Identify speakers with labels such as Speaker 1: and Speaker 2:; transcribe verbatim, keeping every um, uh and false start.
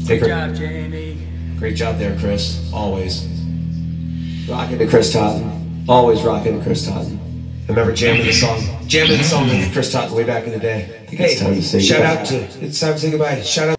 Speaker 1: Good job, Jamie. Great job there, Chris. Always. Rocking to Chris Totten. Always rocking to Chris Totten. I remember jamming the song. Jamming the song with Chris Totten way back in the day.
Speaker 2: Hey,
Speaker 1: it's time to say
Speaker 2: shout
Speaker 1: goodbye.
Speaker 2: out to, it's time to say goodbye. Shout out